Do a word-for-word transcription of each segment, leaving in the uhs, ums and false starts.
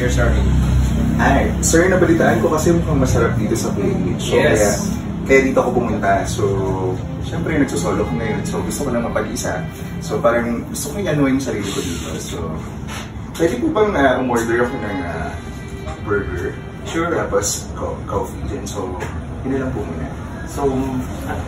Sir Sorry. Ay, sir, nabalitaan ko kasi mukhang masarap dito sa Playmate. So, Yes. Kaya, kaya dito ako pumunta. So, syempre nagsusolo ko ngayon. So, gusto ko lang mapag-isa. So, parang gusto ko i-ano yung sarili ko dito. So, pwede po bang uh, umorder ako ng uh, burger? Sure. Tapos, co coffee din. So, yun lang po muna. So, ah.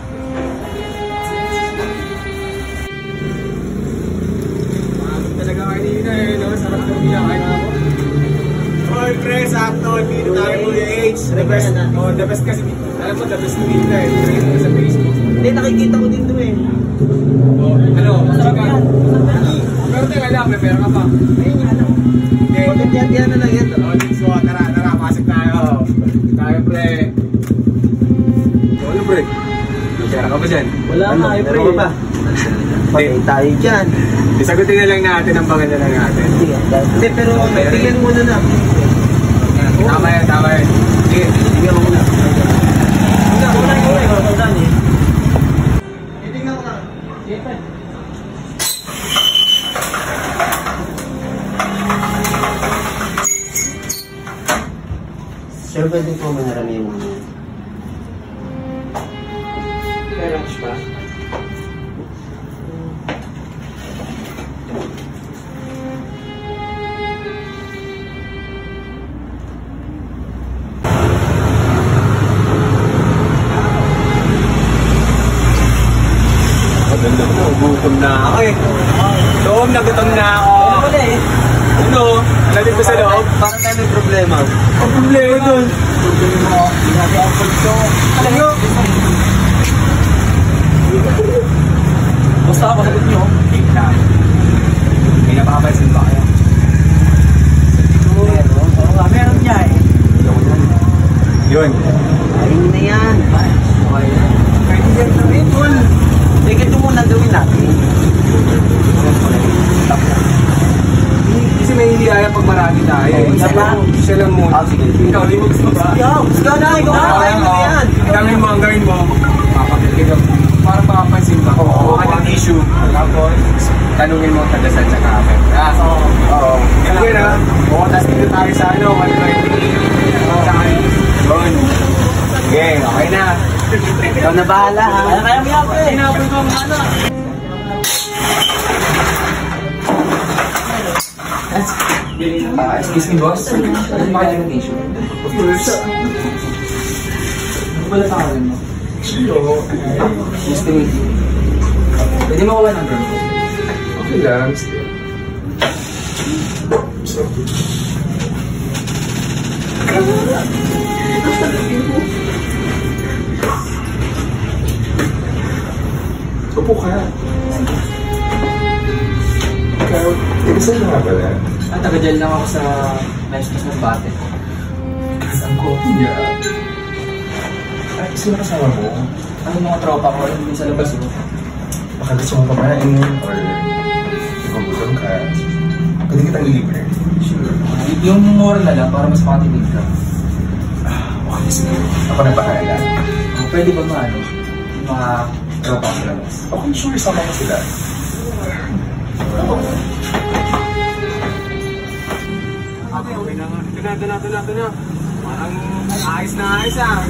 Talaga kanina eh, no? Sarap ng pinakain ako. Oy, pre, sakto. Dito tayo mo yung age. The best. Oh, the best kasi. Alam mo, the best mo dito eh. Pre, sa Facebook. Hindi, nakikita ko dito eh. Oh, ano? Masarap yan. Pero teka lang, may pera ka pa. Ayun nga lang. Hindi. Bakit yan, yan na lang yan. Oh, let's go. Tara, tara. Pasok tayo. Tayo, pre. Ano, pre? May pera ka ba dyan? Wala ano, nga eh, pre. Meron ka pa? Patay tayo dyan. Isagutin na lang natin ang pangalan na lang natin. Hindi, pero tingnan muna na. Tama yan, tama yan. Sige, tingnan mo muna. Wala, wala yung wala. Wala niya. Tingnan ko lang. Sige, pre. Sir, pwede po manarami yung mga yan. May lunch pa? Gutom na ako eh. Doon, nagutom na ako. Ano wala eh? Ano? Nalit ko sa loob? Para tayo may problema. Ang problema doon. Problema ako. Hindi ako pagso. Alam nyo? Basta ako sagot nyo. Hindi na. May napapansin ba kayo? Meron? Oo nga, meron niya eh. Yun. Ayun na yan. Okay. Pwede yan na rin, tol. Sige, ito muna gawin natin. Kasi may hihiyaya pag marami tayo. Oh, Siya lang, siya lang muna. Ah, sige. Ikaw, limog mo ba? Yo, ikaw na, ikaw na. Ayaw mo yan. Ang gawin mo, ang gawin mo. Papakit ka. Para makapansin ba? Oo. Kung anong issue. Tapos, tanungin mo ang tagasan sa kape. Ah, oo. Oo. Sige na. Oo, tapos dito tayo sa ano, one twenty. Sa akin. Yun. Sige, okay na. Ikaw na bahala ha. Kaya kaya mo yan, pre. Tinapon ko ang ano. Ah, excuse me, boss. Ano ba kayo ng issue? Of course. Ano ba natangalan mo? Hello. Nice to meet you. Pwede mo kawan ng girl ko? Okay lang. So, upo ka. Ikaw, ikaw na nga pala. Ah, taga-gel lang ako sa Mestos ng Bate. Ang coffee niya. Ay, sino kasama mo? Ano mga tropa ko, alam din sa labas mo. Baka gusto mo pamain or kung gutom ka, pwede kitang i-libre. Sure. Yung moral na lang para mas makatinig ka. Ah, okay, sige. Ako na bahala. Ah, pwede ba maano? Yung mga tropa ko sa labas. Okay, sure, sama ko sila. Okay, okay na nga. Ito na, ito na, ito na, ito na. Parang ayos na ayos ah.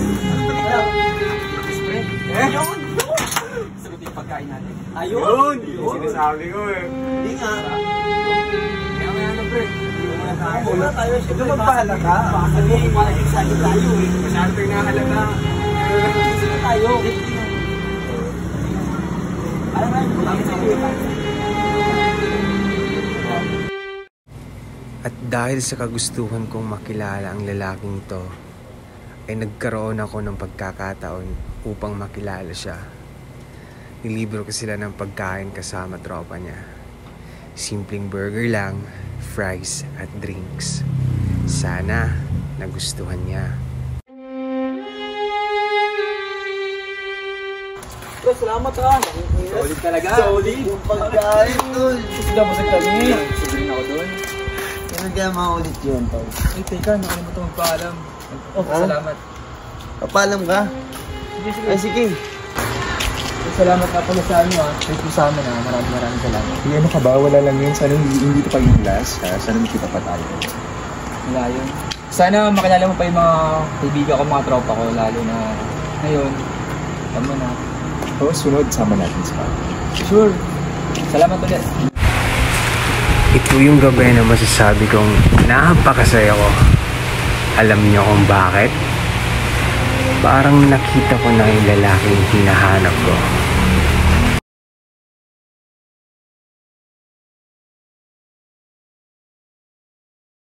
Eh? Yun! Sagot yung pagkain natin. Ayun! Yun! Yung sinasabi ko eh. Hindi nga. Kaya kaya na pre. Hindi muna tayo. Wala tayo. Ito magpahala ka. Baka sabihin, parang excited tayo eh. Masyado tayo nakalata. Sino tayo? Alam mo, kami sa iyo. At dahil sa kagustuhan kong makilala ang lalaking ito, ay nagkaroon ako ng pagkakataon upang makilala siya. Nilibre ko sila ng pagkain kasama tropa niya. Simpleng burger lang, fries at drinks. Sana nagustuhan niya. Salamat ha. Solid talaga. Solid. Yung pagkain, tol. Sila masag kami. Sabihin ako doon. Ano kaya maulit yun, tol? Eh, teka, nakalimutan magpaalam. Oh, Ha? salamat. Papalam ka? Sige, sige. Ay, sige. Salamat na pala sa ano ah. Thank you sa amin ah. Maraming maraming salamat. Hindi, ano ka ba? Wala lang yun. Sana hindi, hindi ito pag-inglas. Sana hindi kita pa tayo. Wala yun. Sana makilala mo pa yung mga kaibigan ko, mga tropa ko, lalo na ngayon. Tama na. Oo, sunod, sama natin sa Sure. Salamat ulit. Ito yung gabi na masasabi kong napakasaya ko. Alam niyo kung bakit? Parang nakita ko na yung lalaking hinahanap ko.